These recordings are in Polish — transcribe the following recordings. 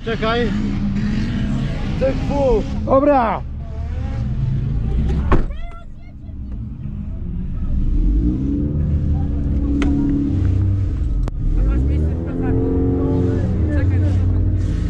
Czekaj. Fu. Dobra! Masz miejsce w plecaku. Czekaj na to.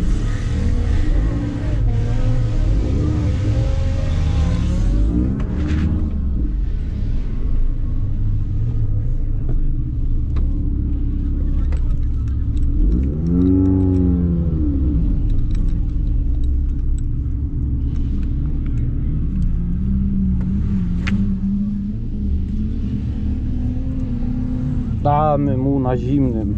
Damy mu na zimnym.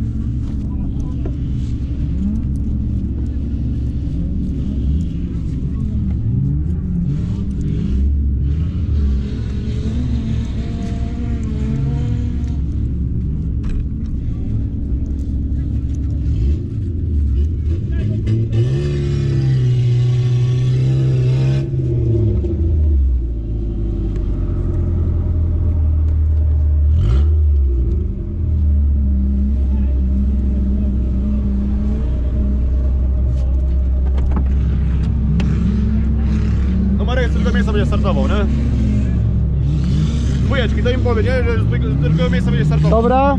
Marek z drugiego miejsca będzie startował, nie? Dwójeczki, to im powie, nie? Że z drugiego miejsca będzie startował. Dobra?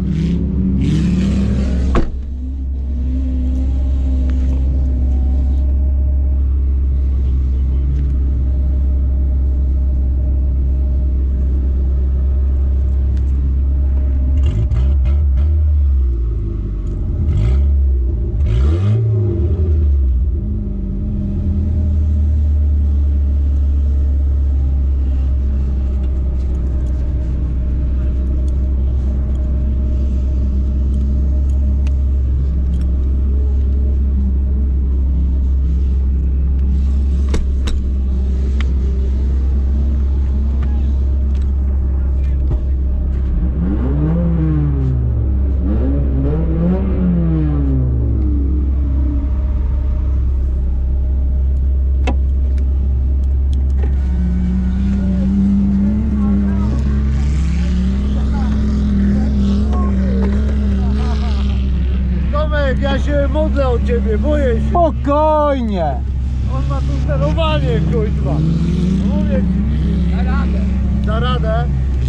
Ja się modlę od ciebie, boję się. Spokojnie! On ma tu sterowanie, kuźwa. Mówię ci. Da radę. Da radę.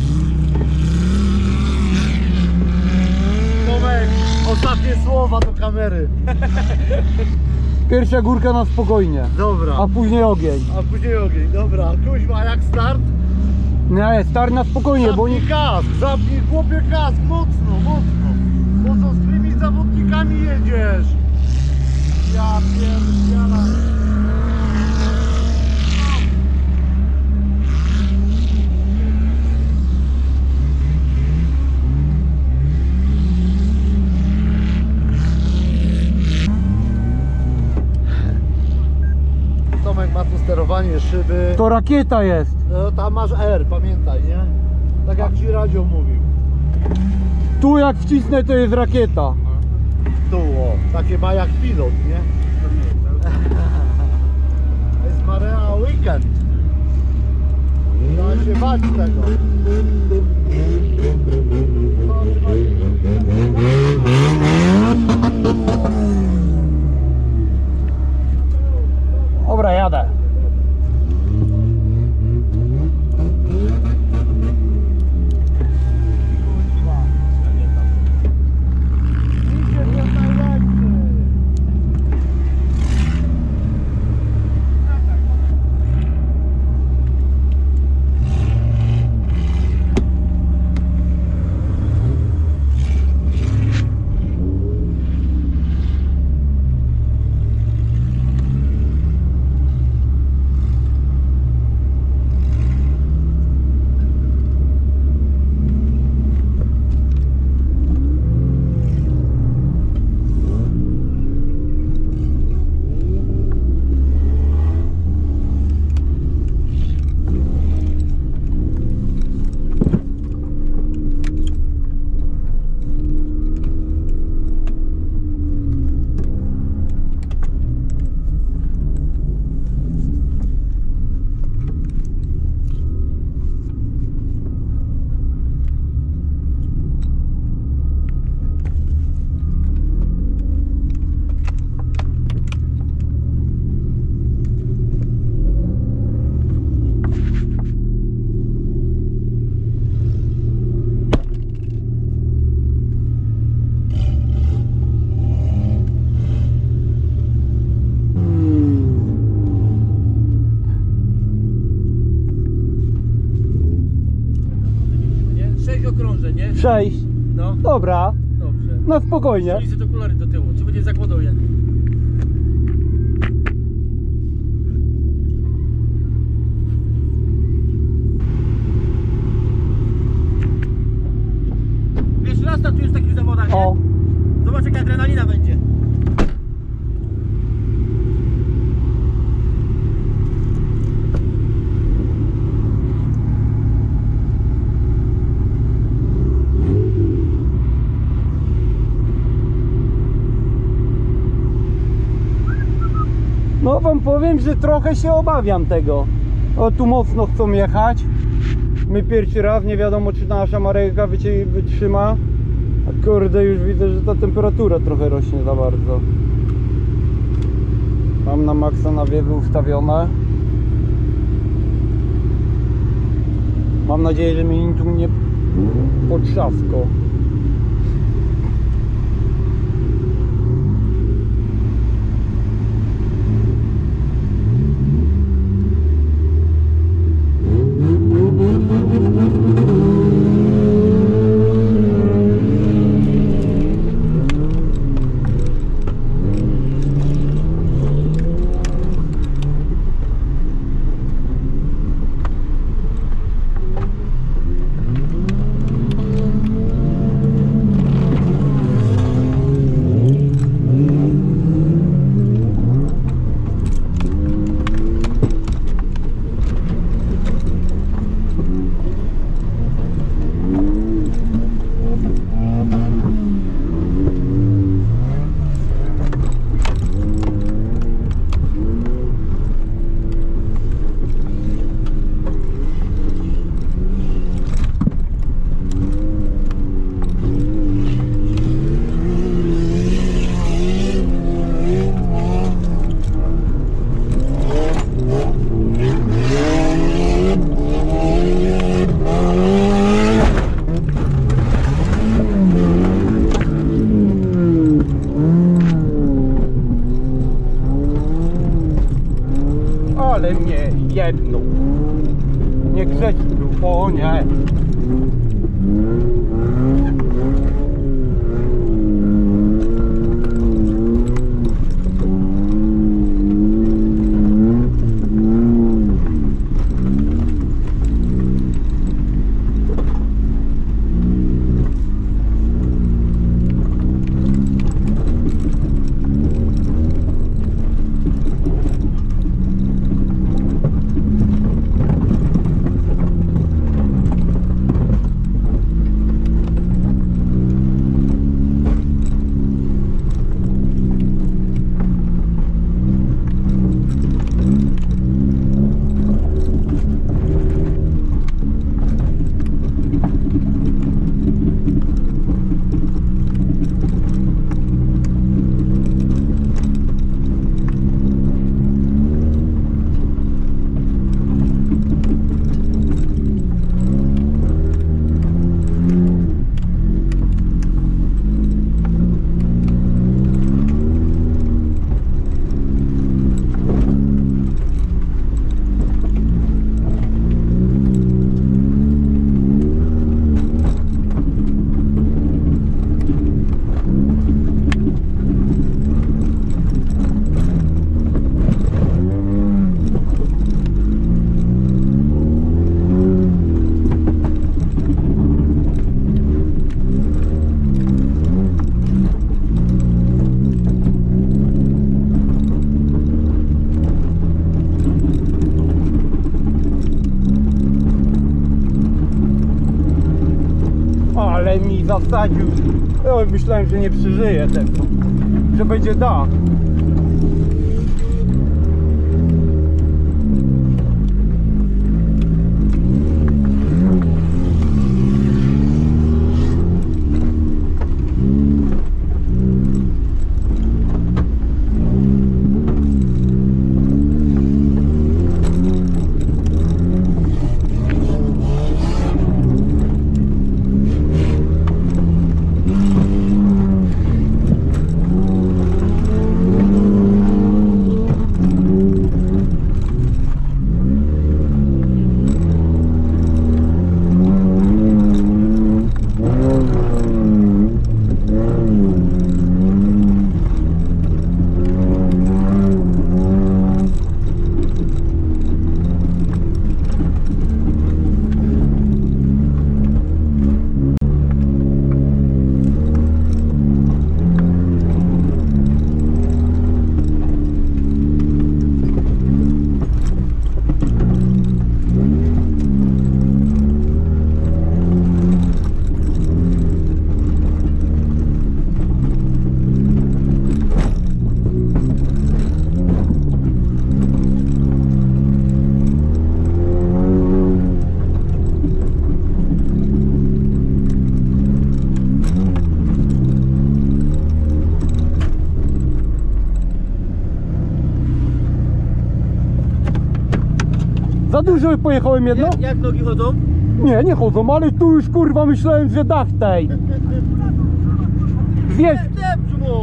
Tomek, ostatnie słowa do kamery. Pierwsza górka na spokojnie, Dobra. a później ogień. A później ogień, dobra. Kuźwa, a jak start? Nie, start na spokojnie, bo nie... Zapnij kask, zapnij chłopie kask, mocno, mocno. Bo co z tymi zawodnikami jedziesz? Ja pierdziela. Tomek ma tu sterowanie szyby. To rakieta jest. No, tam masz R, pamiętaj, nie? Tak jak ci Radio mówił. Tu jak wcisnę, to jest rakieta. Tu, o, takie ma jak pilot, nie? To jest Marea Weekend. Trzeba się bać tego. Dobra, jadę. 6. No, Dobra, dobrze. no spokojnie. Ściągnij sobie te okulary do tyłu, czy będzie zakładał je. Wiesz, raz tu już w takich zawodach, nie? O, Zobacz jaka adrenalina będzie. no wam powiem, że trochę się obawiam tego. O, tu mocno chcą jechać. My pierwszy raz, nie wiadomo czy nasza Marejka wytrzyma. A kurde, już widzę, że ta temperatura trochę rośnie za bardzo. Mam na maksa nawiewy ustawione. Mam nadzieję, że mnie tu nie potrzasko. Ale mnie jedną. Niegrzeczny był, o nie. Ale mi zasadził. Oj, myślałem, że nie przeżyję tego. Że będzie dach. Za dużo pojechałem jedno? Jak nogi chodzą? Nie, nie chodzą, ale tu już kurwa myślałem, że dach tej. Zjedź. Depcz mu!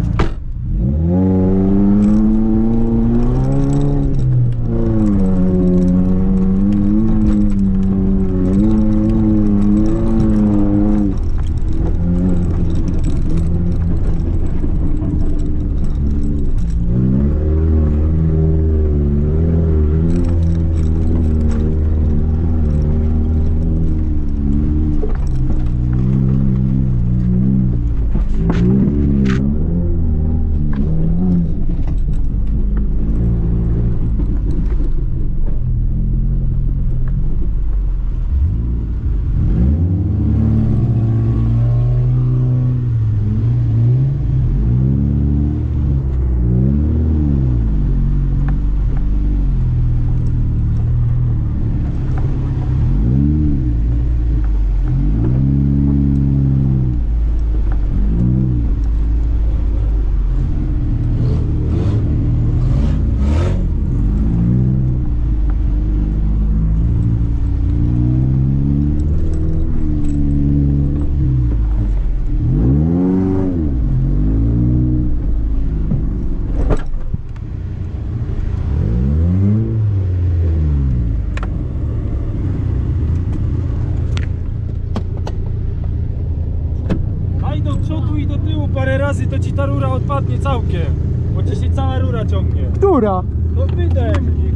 Aj do przodu i do tyłu parę razy, to ci ta rura odpadnie całkiem. Bo ci się cała rura ciągnie. Która? No wydech.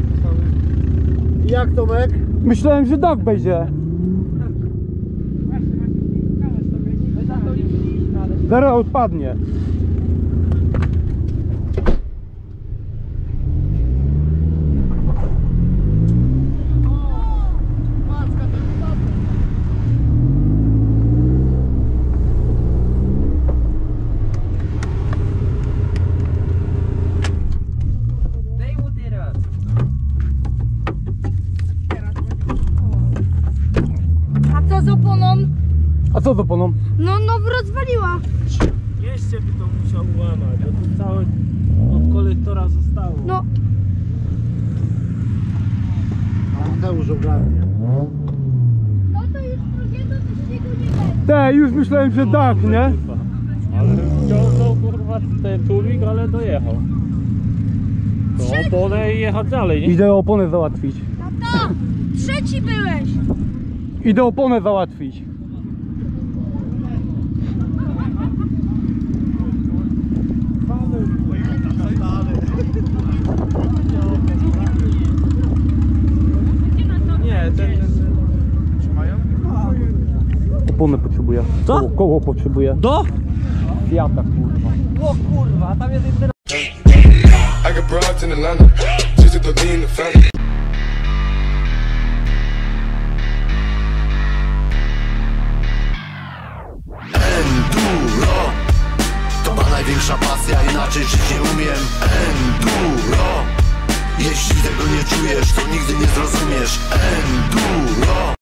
Jak Tomek? Myślałem, że dach będzie. Zaraz odpadnie. Daj mu teraz. A co z oponą? A co z oponą? No rozwaliła. Jeszcze by to musiał ułamać, bo tu całe od kolektora zostało. No. Mateusz ogarnie. No to już drugiego to śniegu nie będzie. Te, już myślałem, że dach, nie? Ale ciągnął kurwa ten tłumik, ale dojechał. To oponę i jechać dalej, nie? Idę oponę załatwić. Tato, trzeci byłeś. Idę oponę załatwić. Nie, ten... Oponę potrzebuję. Co? Koło potrzebuję. Do? Fiata, kurwa. O kurwa, a tam jest jeszcze... I got broads in Atlanta, just to lean the family. Enduro to ma największa pasja, inaczej żyć nie umiem. Enduro, jeśli tego nie czujesz, to nigdy nie zrozumiesz. Enduro.